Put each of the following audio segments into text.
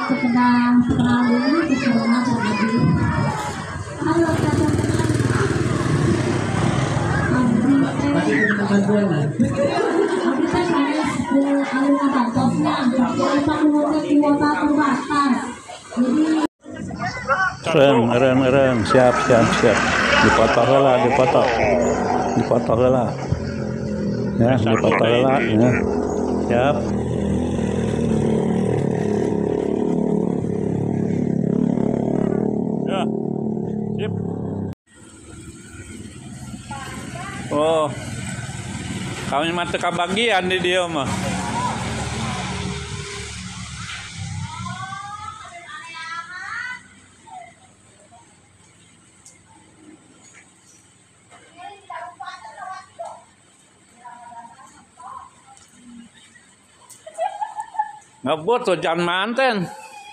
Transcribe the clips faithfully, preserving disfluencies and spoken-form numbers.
sekedar kenal dulu keseruan terjadi. Halo kakak. Abdi teh. Abdi teh saya sepuluh alumni bantosnya. Kita keluarga kuota terbatas. Jadi Reng, reng, reng, siap, siap, siap. Dipotong heula, dipotong. Dipotong heula. Ya, dipotong heula, ya. Siap. Ya. Sip. Oh. Kami mah teu kabagian di dieu mah. Ngebut tuh jangan manten.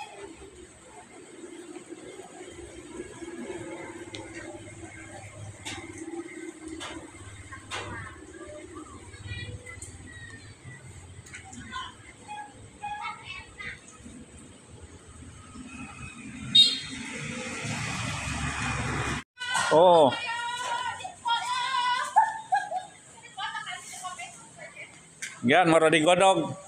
Oh. Gan mau digodog.